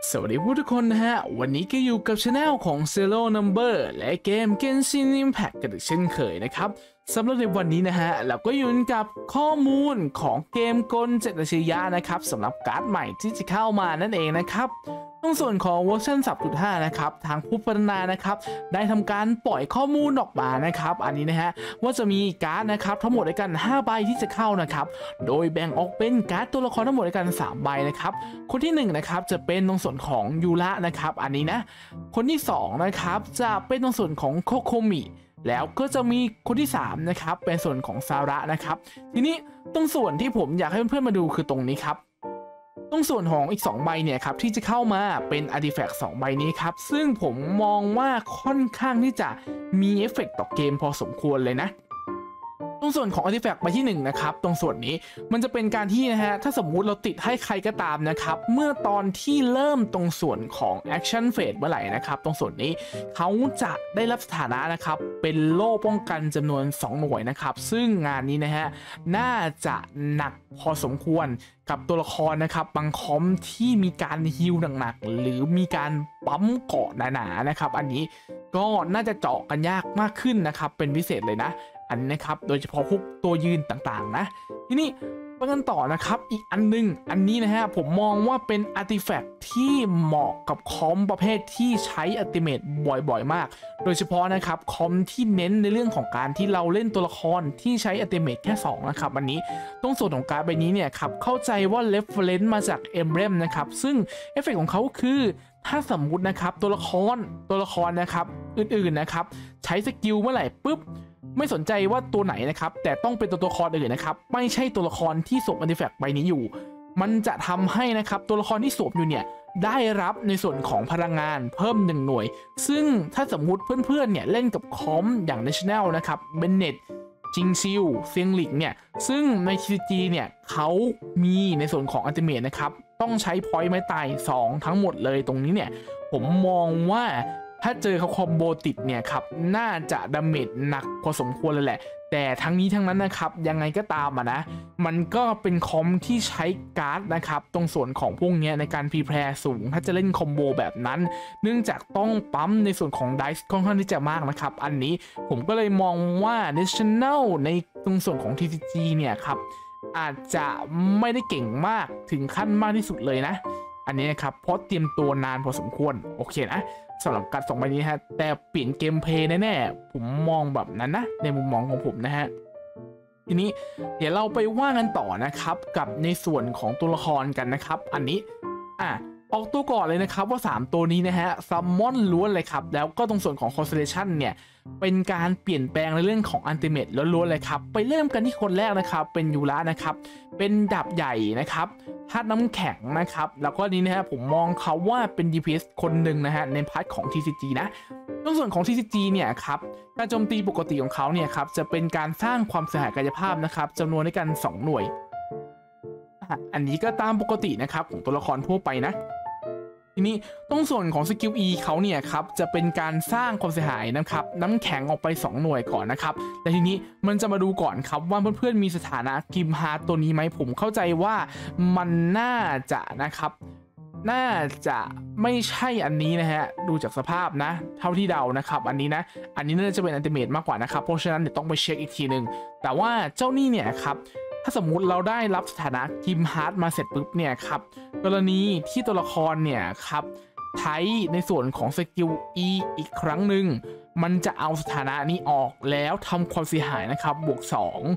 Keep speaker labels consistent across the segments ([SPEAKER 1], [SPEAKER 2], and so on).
[SPEAKER 1] สวัสดีทุกคนนะฮะวันนี้ก็อยู่กับช anel ของ Zero Number และเกม Genshin Impact กันอีกเช่นเคยนะครับสำหรับในวันนี้นะฮะเราก็อยู่กับข้อมูลของเกมกล7 อัจฉริยะนะครับสำหรับการ์ดใหม่ที่จะเข้ามานั่นเองนะครับตรงส่วนของเวอร์ชัน 3.5 นะครับทางผู้พัฒนานะครับได้ทำการปล่อยข้อมูลออกมานะครับอันนี้นะฮะว่าจะมีการ์ดนะครับทั้งหมดด้วยกัน5ใบที่จะเข้านะครับโดยแบ่งออกเป็นการ์ดตัวละครทั้งหมดด้วยกัน3ใบนะครับคนที่1นะครับจะเป็นตรงส่วนของยูระนะครับอันนี้นะคนที่2นะครับจะเป็นตรงส่วนของโคโคมิแล้วก็จะมีคนที่3นะครับเป็นส่วนของซาระนะครับทีนี้ตรงส่วนที่ผมอยากให้เพื่อนๆมาดูคือตรงนี้ครับตรงส่วนของอีก2ใบเนี่ยครับที่จะเข้ามาเป็นอาร์ติแฟกต์2ใบนี้ครับซึ่งผมมองว่าค่อนข้างที่จะมีเอฟเฟกต์ต่อเกมพอสมควรเลยนะตรงส่วนของอาร์ติแฟกต์ใบที่1นะครับตรงส่วนนี้มันจะเป็นการที่นะฮะถ้าสมมุติเราติดให้ใครก็ตามนะครับเมื่อตอนที่เริ่มตรงส่วนของแอคชั่นเฟสเมื่อไหร่นะครับตรงส่วนนี้เขาจะได้รับสถานะนะครับเป็นโล่ป้องกันจำนวน2หน่วยนะครับซึ่งงานนี้นะฮะน่าจะหนักพอสมควรกับตัวละครนะครับบางคอมที่มีการฮิลหนักๆหรือมีการปั๊มเกาะหนาๆนะครับอันนี้ก็น่าจะเจาะกันยากมากขึ้นนะครับเป็นพิเศษเลยนะอันนี้นะครับโดยเฉพาะพวกตัวยืนต่างๆนะทีนี้ไปกันต่อนะครับอีกอันนึงอันนี้นะฮะผมมองว่าเป็นอาร์ติแฟกต์ที่เหมาะกับคอมประเภทที่ใช้อัลติเมทบ่อยๆมากโดยเฉพาะนะครับคอมที่เน้นในเรื่องของการที่เราเล่นตัวละครที่ใช้อัลติเมทแค่2นะครับอันนี้ตรงส่วนของการ์ดใบนี้เนี่ยครับเข้าใจว่า reference มาจาก Emblem นะครับซึ่งเอฟเฟกต์ของเขาคือถ้าสมมุตินะครับตัวละครนะครับอื่นๆนะครับใช้สกิลเมื่อไหร่ปุ๊บไม่สนใจว่าตัวไหนนะครับแต่ต้องเป็นตัวละครอื่นนะครับไม่ใช่ตัวละครที่สวมอาร์ติแฟกต์ใบนี้อยู่มันจะทำให้นะครับตัวละครที่สวมอยู่เนี่ยได้รับในส่วนของพลังงานเพิ่ม1หน่วยซึ่งถ้าสมมุติเพื่อนๆเนี่ยเล่นกับคอมอย่าง National นะครับเบนเน็ตจิงซิลเซียงหลิงเนี่ยซึ่งใน TCG เนี่ยเขามีในส่วนของอัลติเมทนะครับต้องใช้พอยต์ไม้ตาย2ทั้งหมดเลยตรงนี้เนี่ยผมมองว่าถ้าเจอเขาคอมโบติดเนี่ยครับน่าจะดาเมจหนักพอสมควรเลยแหละแต่ทั้งนี้ทั้งนั้นนะครับยังไงก็ตามนะมันก็เป็นคอมที่ใช้การ์ดนะครับตรงส่วนของพวกนี้ในการพรีแพร์สูงถ้าจะเล่นคอมโบแบบนั้นเนื่องจากต้องปั๊มในส่วนของไดส์ค่อนข้างที่จะมากนะครับอันนี้ผมก็เลยมองว่า National ในตรงส่วนของ TCG เนี่ยครับอาจจะไม่ได้เก่งมากถึงขั้นมากที่สุดเลยนะอันนี้นะครับเพราะเตรียมตัวนานพอสมควรโอเคนะสำหรับการ2ใบนี้ฮะแต่เปลี่ยนเกมเพลย์แน่ๆผมมองแบบนั้นนะในมุมมองของผมนะฮะทีนี้เดี๋ยวเราไปว่ากันต่อนะครับกับในส่วนของตัวละครกันนะครับอันนี้ออกตัวก่อนเลยนะครับว่า3ตัวนี้นะฮะซัมมอนล้วนเลยครับแล้วก็ตรงส่วนของ Constellation เนี่ยเป็นการเปลี่ยนแปลงในเรื่องของอัลติเมทล้วนๆเลยครับไปเริ่มกันที่คนแรกนะครับเป็นยูระนะครับเป็นดาบใหญ่นะครับธาตุน้ำแข็งนะครับแล้วก็นี้นะฮะผมมองเขาว่าเป็น DPS คนหนึ่งนะฮะในพาร์ทของ TCG นะตรงส่วนของ TCG เนี่ยครับการโจมตีปกติของเขาเนี่ยครับจะเป็นการสร้างความเสียหายกายภาพนะครับจำนวนด้วยกัน2หน่วยอันนี้ก็ตามปกตินะครับของตัวละครทั่วไปนะทีนี้ตรงส่วนของสกิล E เขาเนี่ยครับจะเป็นการสร้างความเสียหายนะครับน้ำแข็งออกไป2หน่วยก่อนนะครับแต่ทีนี้มันจะมาดูก่อนครับว่าเพื่อนๆมีสถานะกิมฮาร์ตัวนี้ไหมผมเข้าใจว่ามันน่าจะนะครับน่าจะไม่ใช่อันนี้นะฮะดูจากสภาพนะเท่าที่เดานะครับอันนี้น่าจะเป็นอัลติเมทมากกว่านะครับเพราะฉะนั้นเดี๋ยวต้องไปเช็คอีกทีหนึ่งแต่ว่าเจ้านี่เนี่ยครับถ้าสมมุติเราได้รับสถานะกิมฮาร์ดมาเสร็จปุ๊บเนี่ยครับกรณีที่ตัวละครเนี่ยครับใช้ในส่วนของสกิล E อีกครั้งหนึ่งมันจะเอาสถานะนี้ออกแล้วทำความเสียหายนะครับบวก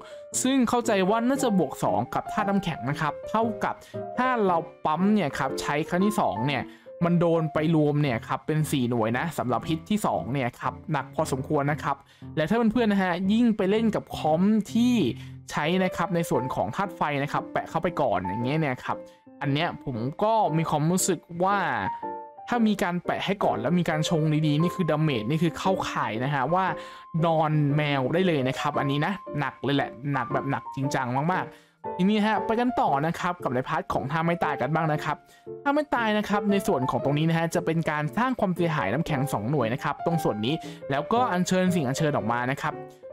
[SPEAKER 1] 2ซึ่งเข้าใจว่าน่าจะบวก2กับธาตุน้ำแข็งนะครับเท่ากับถ้าเราปั๊มเนี่ยครับใช้ครั้งที่2เนี่ยมันโดนไปรวมเนี่ยครับเป็น4หน่วยนะสำหรับฮิตที่2เนี่ยครับหนักพอสมควรนะครับและถ้าเพื่อนๆนะฮะยิ่งไปเล่นกับคอมที่ใช้นะครับในส่วนของธาตุไฟนะครับแปะเข้าไปก่อนอย่างเงี้ยเนี่ยครับอันเนี้ยผมก็มีความรู้สึกว่าถ้ามีการแปะให้ก่อนแล้วมีการชงดีๆนี่คือดาเมจนี่คือเข้าข่ายนะฮะว่านอนแมวได้เลยนะครับอันนี้นะหนักเลยแหละหนักแบบหนักจริงจังมากๆทีนี้ฮะไปกันต่อนะครับกับในพาร์ทของท่าไม่ตายกันบ้างนะครับท่าไม่ตายนะครับในส่วนของตรงนี้นะฮะจะเป็นการสร้างความเสียหายน้ำแข็ง2หน่วยนะครับตรงส่วนนี้แล้วก็อัญเชิญสิ่งอัญเชิญออกมานะครับ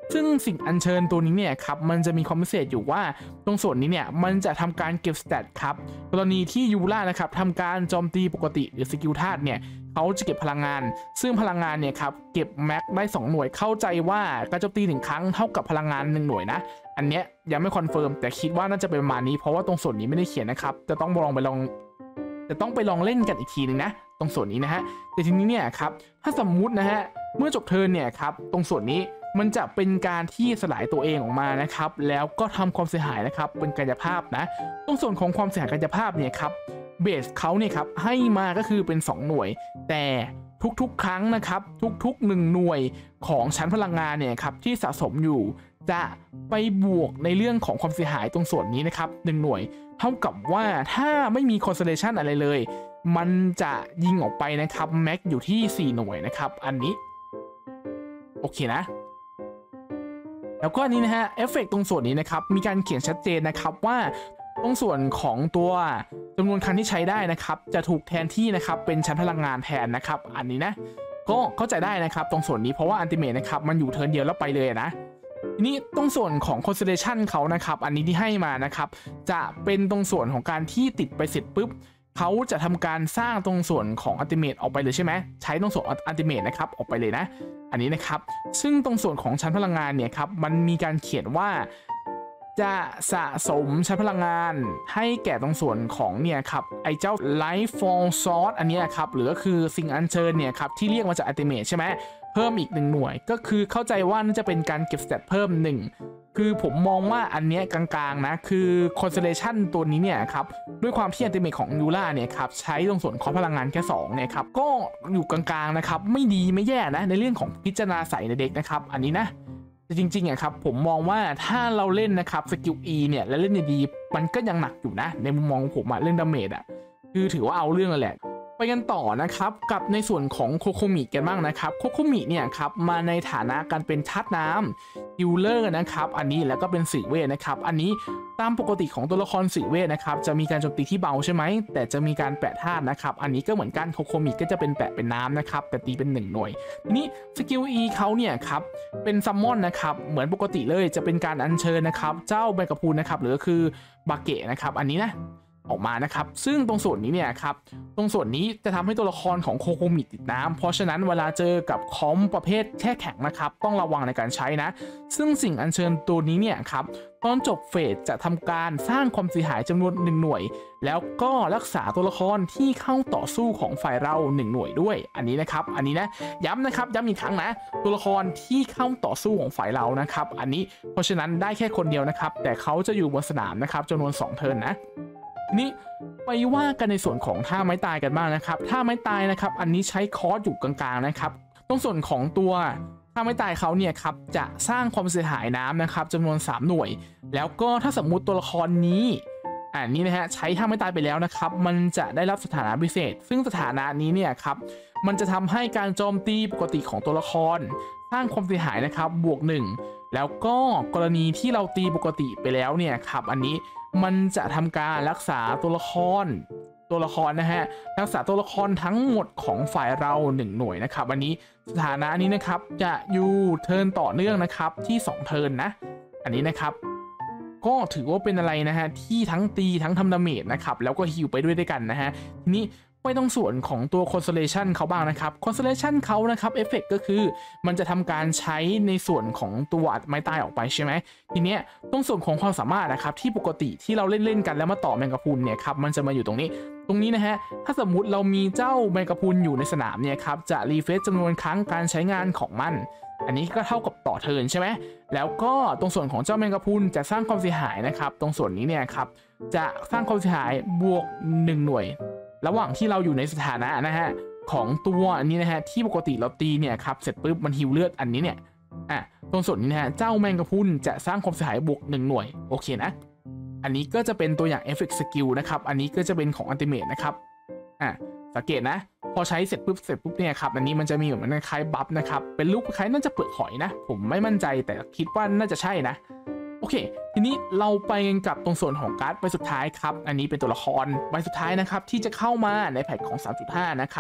[SPEAKER 1] ซึ่งสิ่งอัญเชิญตัวนี้เนี่ยครับมันจะมีความพิเศษอยู่ว่าตรงส่วนนี้เนี่ยมันจะทำการเก็บสเตตครับกรณีที่ยูรานะครับทำการโจมตีปกติหรือสกิลธาตุเนี่ยเขาจะเก็บพลังงานซึ่งพลังงานเนี่ยครับเก็บแม็กได้2หน่วยเข้าใจว่าการโจมตี1ครั้งเท่ากับพลังงาน1หน่วยนะอันเนี้ยยังไม่คอนเฟิร์มแต่คิดว่าน่าจะเป็นประมาณนี้เพราะว่าตรงส่วนนี้ไม่ได้เขียนนะครับจะต้องไปลองเล่นกันอีกทีนึงนะตรงส่วนนี้นะฮะแต่ทีนี้เนี่ยครับถ้าสมมุตินะฮะเมื่อจบเทิร์นเนี่ยครับตรงส่วนนี้มันจะเป็นการที่สลายตัวเองออกมานะครับแล้วก็ทำความเสียหายนะครับเป็นกายภาพนะตรงส่วนของความเสียหายกายภาพเนี่ยครับเบสเขาเนี่ยครับให้มาก็คือเป็น2หน่วยแต่ทุกๆครั้งนะครับทุกๆ1หน่วยของชั้นพลังงานเนี่ยครับที่สะสมอยู่จะไปบวกในเรื่องของความเสียหายตรงส่วนนี้นะครับ1หน่วยเท่ากับว่าถ้าไม่มี constellation อะไรเลยมันจะยิงออกไปนะครับแม็กอยู่ที่4หน่วยนะครับอันนี้โอเคนะแล้วก็อันนี้นะฮะเอฟเฟกต์ตรงส่วนนี้นะครับมีการเขียนชัดเจนนะครับว่าตรงส่วนของตัวจำนวนครั้งที่ใช้ได้นะครับจะถูกแทนที่นะครับเป็นชั้นพลังงานแทนนะครับอันนี้นะก็เข้าใจได้นะครับตรงส่วนนี้เพราะว่าอันติเมทนะครับมันอยู่เทิร์นเดียวแล้วไปเลยนะทีนี้ตรงส่วนของ constellation เขานะครับอันนี้ที่ให้มานะครับจะเป็นตรงส่วนของการที่ติดไปเสร็จปุ๊บเขาจะทำการสร้างตรงส่วนของอัลติเมทออกไปเลยใช่ไหมใช้ตรงส่วนอัลติเมทนะครับออกไปเลยนะอันนี้นะครับซึ่งตรงส่วนของชั้นพลังงานเนี่ยครับมันมีการเขียนว่าจะสะสมชั้นพลังงานให้แก่ตรงส่วนของเนี่ยครับไอ้เจ้า Life Force Source อันนี้ครับหรือก็คือสิ่งอัญเชิญเนี่ยครับที่เรียกมาจากอัลติเมทใช่ไหมเพิ่มอีก1หน่วยก็คือเข้าใจว่าน่าจะเป็นการเก็บสเตตเพิ่ม1คือผมมองว่าอันเนี้ยกลางๆนะคือ Constellation ตัวนี้เนี่ยครับด้วยความที่อัลติเมทของยูราเนี่ยครับใช้ตรงส่วนของพลังงานแค่2เนี่ยครับก็อยู่กลางๆนะครับไม่ดีไม่แย่นะในเรื่องของพิจารณาใส่ในเด็กนะครับอันนี้นะแต่จริงๆอะครับผมมองว่าถ้าเราเล่นนะครับสกิล E เนี่ยและเล่นดีๆมันก็ยังหนักอยู่นะในมุมมองของผมอะเรื่องดาเมจอะคือถือว่าเอาเรื่องแล้วแหละไปกันต่อนะครับกับในส่วนของโคโคมิกันบ้างนะครับโคโคมิเนี่ยครับมาในฐานะการเป็นธาตุน้ำฮิลเลอร์นะครับอันนี้แล้วก็เป็นสื่อเวทนะครับอันนี้ตามปกติของตัวละครสื่อเวทนะครับจะมีการโจมตีที่เบาใช่ไหมแต่จะมีการแปะธาตุนะครับอันนี้ก็เหมือนกันโคโคมิก็จะเป็นแปะเป็นน้ำนะครับแต่ตีเป็น1หน่วยทีนี้สกิล E เขาเนี่ยครับเป็นซัมมอนนะครับเหมือนปกติเลยจะเป็นการอัญเชิญนะครับเจ้าแมกกาพูนนะครับหรือคือบาเกะนะครับอันนี้นะออกมานะครับซึ่งตรงส่วนนี้เนี่ยครับตรงส่วนนี้จะทำให้ตัวละครของโคโคมิติดน้ำเพราะฉะนั้นเวลาเจอกับคอมประเภทแช่แข็งนะครับต้องระวังในการใช้นะซึ่งสิ่งอัญเชิญตัวนี้เนี่ยครับตอนจบเฟสจะทำการสร้างความเสียหายจำนวน1หน่วยแล้วก็รักษาตัวละครที่เข้าต่อสู้ของฝ่ายเรา1หน่วยด้วยอันนี้นะครับอันนี้นะย้ำนะครับย้ำอีกครั้งนะตัวละครที่เข้าต่อสู้ของฝ่ายเรานะครับอันนี้เพราะฉะนั้นได้แค่คนเดียวนะครับแต่เขาจะอยู่บนสนามนะครับจำนวน2เทิร์นนะนี่ไปว่ากันในส่วนของท่าไม้ตายกันบ้างนะครับท่าไม้ตายนะครับอันนี้ใช้คอร์สอยู่กลางๆนะครับตรงส่วนของตัวท่าไม้ตายเขาเนี่ยครับจะสร้างความเสียหายน้ำนะครับจำนวน3หน่วยแล้วก็ถ้าสมมุติตัวละครนี้นี่นะฮะใช้ท่าไม้ตายไปแล้วนะครับมันจะได้รับสถานะพิเศษซึ่งสถานะนี้เนี่ยครับมันจะทำให้การโจมตีปกติของตัวละครสร้างความเสียหายนะครับบวก1แล้วก็กรณีที่เราตีปกติไปแล้วเนี่ยครับอันนี้มันจะทำการรักษาตัวละครนะฮะรักษาตัวละครทั้งหมดของฝ่ายเรา1หน่วยนะครับอันนี้สถานะนี้นะครับจะอยู่เทิร์นต่อเนื่องนะครับที่2เทิร์นนะอันนี้นะครับก็ถือว่าเป็นอะไรนะฮะที่ทั้งตีทั้งทำดาเมจนะครับแล้วก็ฮิลไปด้วยกันนะฮะทีนี้ไปตรงส่วนของตัว Constellation เขาบ้างนะครับ Constellation เขานะครับเอฟเฟกต์ก็คือมันจะทำการใช้ในส่วนของตัวไม้ตายออกไปใช่ไหมทีเนี้ยตรงส่วนของความสามารถนะครับที่ปกติที่เราเล่นกันแล้วมาต่อแมงกะพรุนเนี่ยครับมันจะมาอยู่ตรงนี้นะฮะถ้าสมมุติเรามีเจ้าแมงกะพรุนอยู่ในสนามเนี่ยครับจะรีเฟรชจำนวนครั้งการใช้งานของมันอันนี้ก็เท่ากับต่อเทิร์นใช่ไหมแล้วก็ตรงส่วนของเจ้าแมงกะพรุนจะสร้างความเสียหายนะครับตรงส่วนนี้เนี่ยครับจะสร้างความเสียหายบวก1หน่วยระหว่างที่เราอยู่ในสถานะนะฮะของตัวอันนี้นะฮะที่ปกติเราตีเนี่ยครับเสร็จปุ๊บมันฮิวเลือดอันนี้เนี่ยตรงส่วนนี้นะฮะเจ้าแมงกะพรุนจะสร้างความเสียหายบวก1หน่วยโอเคนะอันนี้ก็จะเป็นตัวอย่างเอฟเฟกต์สกิลนะครับอันนี้ก็จะเป็นของอัลติเมทนะครับสังเกตนะพอใช้เสร็จปุ๊บเนี่ยครับอันนี้มันจะมีเหมือนคล้ายบัฟนะครับเป็นรูปคล้ายน่าจะเปลือกหอยนะผมไม่มั่นใจแต่คิดว่าน่าจะใช่นะโอเคทีนี้เราไปกันกับตรงส่วนของการ์ดใบสุดท้ายครับอันนี้เป็นตัวละครใบสุดท้ายนะครับที่จะเข้ามาในแพทของ 3.5 นะครับ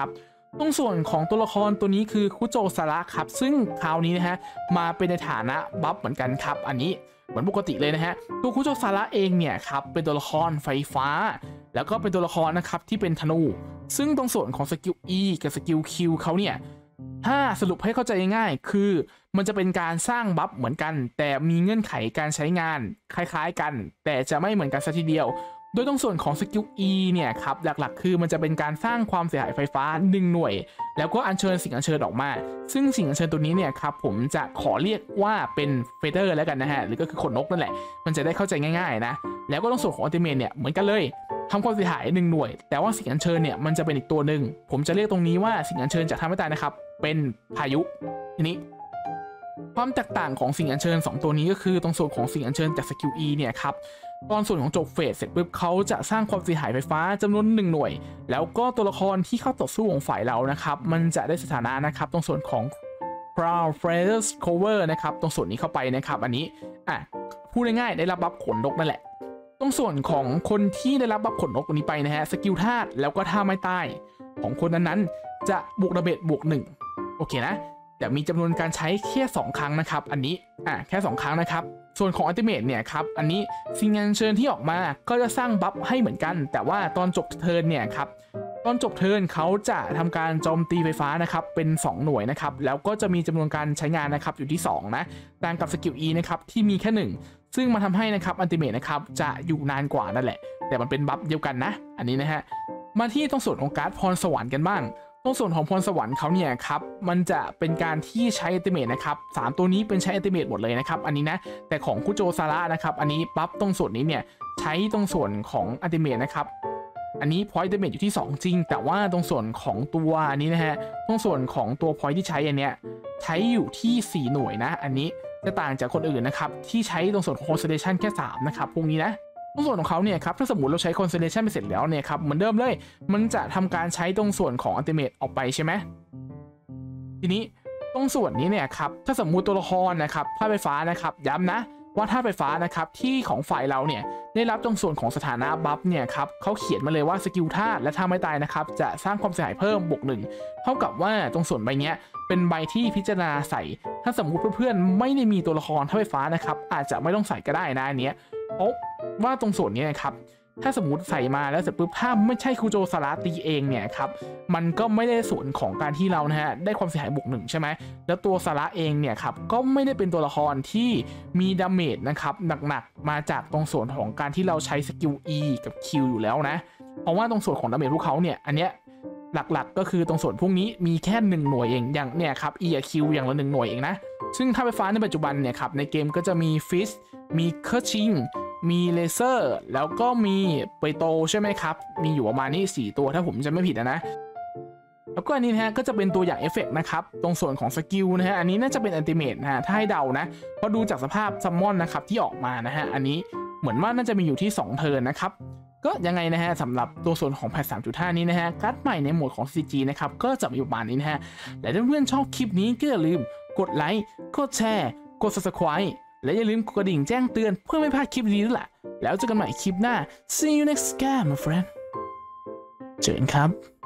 [SPEAKER 1] ตรงส่วนของตัวละครตัวนี้คือคุโจซาระครับซึ่งคราวนี้นะฮะมาเป็นในฐานะบัฟเหมือนกันครับอันนี้เหมือนปกติเลยนะฮะตัวคุโจซาระเองเนี่ยครับเป็นตัวละครไฟฟ้าแล้วก็เป็นตัวละครนะครับที่เป็นธนูซึ่งตรงส่วนของสกิล E กับสกิล Q เขาเนี่ยถ้าสรุปให้เข้าใจง่ายๆคือมันจะเป็นการสร้างบัฟเหมือนกันแต่มีเงื่อนไขการใช้งานคล้ายๆกันแต่จะไม่เหมือนกันซะทีเดียวโดยตรงส่วนของสกิล E เนี่ยครับหลักๆคือมันจะเป็นการสร้างความเสียหายไฟฟ้า1หน่วยแล้วก็อัญเชิญสิ่งอัญเชิญออกมาซึ่งสิ่งอัญเชิญตัวนี้เนี่ยครับผมจะขอเรียกว่าเป็นเฟเธอร์แล้วกันนะฮะหรือก็คือขนนกนั่นแหละมันจะได้เข้าใจง่ายๆนะแล้วก็ตรงส่วนของอัลติเมทเนี่ยเหมือนกันเลยทำความเสียหาย1หน่วยแต่ว่าสิ่งอัญเชิญเนี่ยมันจะเป็นอีกตัวหนึ่งผมจะเรียกตรงนี้ว่าสิ่งอัญเชิญจากทำให้ตายนะครับเป็นพายุทีนี้ความแตกต่างของสิ่งอัญเชิญ2ตัวนี้ก็คือตรงส่วนของสิ่งอัญเชิญจากสกิล E เนี่ยครับตอนส่วนของจบเฟสเสร็จปุ๊บเขาจะสร้างความเสียหายไฟฟ้าจำนวน1หน่วยแล้วก็ตัวละครที่เข้าต่อสู้ของฝ่ายเรานะครับมันจะได้สถานะนะครับตรงส่วนของ Crown Flares Cover นะครับตรงส่วนนี้เข้าไปนะครับอันนี้พูดง่ายๆได้รับบัฟขนนกนั่นแหละตรงส่วนของคนที่ได้รับบัฟขนนกตัวนี้ไปนะฮะสกิลธาตุแล้วก็ท่าไม้ใต้ของคนนั้นๆจะบวกดาเมจบวก1โอเคนะแต่มีจำนวนการใช้แค่2ครั้งนะครับอันนี้แค่2ครั้งนะครับส่วนของอัลติเมทเนี่ยครับอันนี้สิ่งอัญเชิญที่ออกมาก็จะสร้างบัฟให้เหมือนกันแต่ว่าตอนจบเทิร์นเนี่ยครับตอนจบเทิร์นเขาจะทำการโจมตีไฟฟ้านะครับเป็น2หน่วยนะครับแล้วก็จะมีจำนวนการใช้งานนะครับอยู่ที่2นะต่างกับสกิล E นะครับที่มีแค่1ซึ่งมาทำให้นะครับอัลติเมทนะครับจะอยู่นานกว่านั่นแหละแต่มันเป็นบัฟเดียวกันนะอันนี้นะฮะมาที่ตรงส่วนของการ์ดพรสวรรค์กันบ้างตรงส่วนของพรสวรรค์เขาเนี่ยครับมันจะเป็นการที่ใช้อัลติเมทนะครับ3ตัวนี้เป็นใช้อัลติเมทหมดเลยนะครับอันนี้นะแต่ของคุโจซาระนะครับอันนี้ปั๊บตรงส่วนนี้เนี่ยใช้ตรงส่วนของอัลติเมทนะครับอันนี้พอยต์อัลติเมทอยู่ที่2จริงแต่ว่าตรงส่วนของตัวอันนี้นะฮะตรงส่วนของตัวพอยต์ที่ใช้อันเนี้ยใช้อยู่ที่4หน่วยนะอันนี้จะต่างจากคนอื่นนะครับที่ใช้ตรงส่วนของ Constellation แค่3นะครับพวกนี้นะตรงส่วนของเขาเนี่ยครับถ้าสมมติเราใช้ Constellation ไปเสร็จแล้วเนี่ยครับเหมือนเดิมเลยมันจะทำการใช้ตรงส่วนของ Ultimate ออกไปใช่ไหมทีนี้ตรงส่วนนี้เนี่ยครับถ้าสมมุติตัวละครนะครับธาตุไฟฟ้านะครับย้ำนะว่าธาตุไฟฟ้านะครับที่ของฝ่ายเราเนี่ยได้รับตรงส่วนของสถานะบัฟเนี่ยครับเขาเขียนมาเลยว่าสกิลธาตุและท่าไม้ตายนะครับจะสร้างความเสียหายเพิ่มบวก1เท่ากับว่าตรงส่วนใบนี้เป็นใบที่พิจารณาใส่ถ้าสมมุติเพื่อนๆไม่ได้มีตัวละครธาตุไฟฟ้านะครับอาจจะไม่ต้องใส่ก็ได้นะอันเนี้ยเพราะว่าตรงส่วนนี้นะครับถ้าสมมติใส่มาแล้วเสร็จปุ๊บถ้าไม่ใช่คุโจซาระตีเองเนี่ยครับมันก็ไม่ได้ส่วนของการที่เรานะฮะได้ความเสียหายบวก1ใช่ไหมแล้วตัวซาระเองเนี่ยครับก็ไม่ได้เป็นตัวละครที่มีดาเมจนะครับหนักๆมาจากตรงส่วนของการที่เราใช้สกิล E กับ Q อยู่แล้วนะเพราะว่าตรงส่วนของดาเมจพวกเขาเนี่ยอันเนี้ยหลักๆก็คือตรงส่วนพวกนี้มีแค่1หน่วยเองอย่างเนี่ยครับ E กับ Q อย่างละ1หน่วยเองนะซึ่งถ้าไฟฟ้าในปัจจุบันเนี่ยครับในเกมก็จะมีฟิสมีเคอร์ชิงมีเลเซอร์แล้วก็มีเปโตใช่ไหมครับมีอยู่ประมาณนี้4ตัวถ้าผมจะไม่ผิดนะแล้วก็อันนี้นะฮะก็จะเป็นตัวอย่างเอฟเฟกต์นะครับตรงส่วนของสกิลนะฮะอันนี้น่าจะเป็นอัลติเมทนะฮะถ้าให้เดานะเพราะดูจากสภาพซัมมอนนะครับที่ออกมานะฮะอันนี้เหมือนว่าน่าจะมีอยู่ที่2เทิร์นนะครับก็ยังไงนะฮะสำหรับตัวส่วนของแพท 3.5 นี้นะฮะการ์ดใหม่ในโหมดของ CG นะครับก็จะมีประมาณนี้นะฮะและถ้าเพื่อนชอบคลิปนี้ก็อย่าลืมกดไลค์กดแชร์กด Subscribe และอย่าลืมกดกระดิ่งแจ้งเตือนเพื่อไม่พลาดคลิปดีๆด้วยแหละแล้วเจอกันใหม่คลิปหน้า See you next time my friend เจอกันครับ